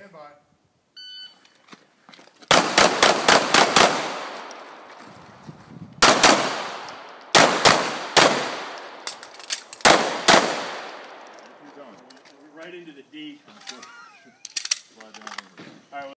Stand by. Right into the D. Slide down. All right.